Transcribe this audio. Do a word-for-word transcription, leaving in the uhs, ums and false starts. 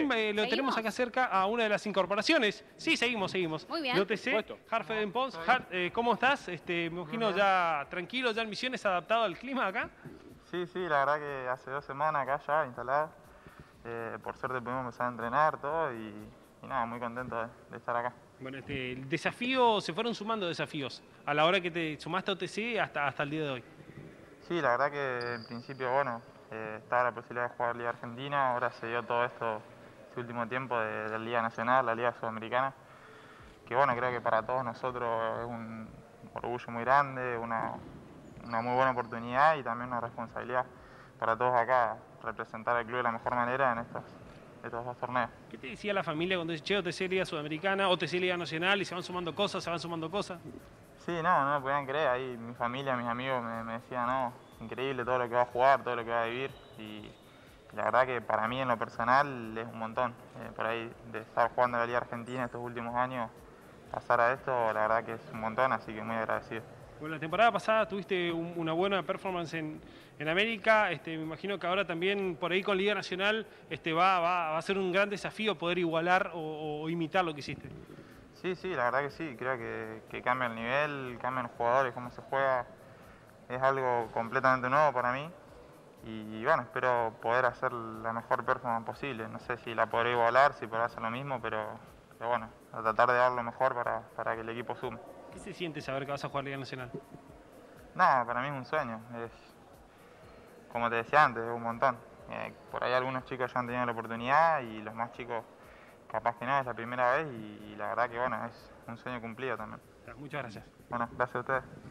también eh, lo tenemos acá cerca a una de las incorporaciones. Sí, seguimos, seguimos. Muy bien. De O T C, Harfeden Pons. Har, eh, ¿Cómo estás? Este, me imagino ya tranquilo, ya en Misiones, adaptado al clima acá. Sí, sí, la verdad que hace dos semanas acá ya instalado. Eh, por suerte pudimos empezar a entrenar todo y, y nada, muy contento de, de estar acá. Bueno, este, el desafío, se fueron sumando desafíos a la hora que te sumaste a O T C hasta, hasta el día de hoy. Sí, la verdad que en principio, bueno, eh, estaba la posibilidad de jugar Liga Argentina, ahora se dio todo esto, este último tiempo de, de la Liga Nacional, la Liga Sudamericana, que bueno, creo que para todos nosotros es un orgullo muy grande, una, una muy buena oportunidad y también una responsabilidad para todos acá, representar al club de la mejor manera en estos, estos dos torneos. ¿Qué te decía la familia cuando dices, che, O T C Liga Sudamericana, O T C Liga Nacional y se van sumando cosas, se van sumando cosas? Sí, no, no lo podían creer, ahí mi familia, mis amigos me, me decían, no, increíble todo lo que va a jugar, todo lo que va a vivir y la verdad que para mí en lo personal es un montón. Eh, por ahí de estar jugando en la Liga Argentina estos últimos años, pasar a esto, la verdad que es un montón, así que muy agradecido. Bueno, la temporada pasada tuviste un, una buena performance en, en América, este, me imagino que ahora también por ahí con Liga Nacional este, va, va, va a ser un gran desafío poder igualar o, o imitar lo que hiciste. Sí, sí, la verdad que sí, creo que, que cambia el nivel, cambian los jugadores, cómo se juega, es algo completamente nuevo para mí y bueno, espero poder hacer la mejor performance posible, no sé si la podré igualar, si podré hacer lo mismo, pero, pero bueno, a tratar de dar lo mejor para, para que el equipo sume. ¿Qué se siente saber que vas a jugar Liga Nacional? Nada, para mí es un sueño, es, como te decía antes, es un montón. Eh, por ahí algunos chicos ya han tenido la oportunidad y los más chicos capaz que no, es la primera vez y, y la verdad que bueno, es un sueño cumplido también. Muchas gracias. Bueno, gracias a ustedes.